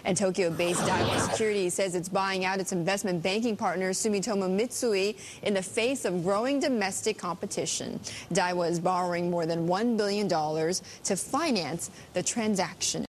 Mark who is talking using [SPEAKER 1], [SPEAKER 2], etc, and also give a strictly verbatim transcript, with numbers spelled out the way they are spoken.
[SPEAKER 1] And Tokyo-based Daiwa Securities says it's buying out its investment banking partner Sumitomo Mitsui in the face of growing domestic competition. Daiwa is borrowing more than one billion dollars to finance the transaction.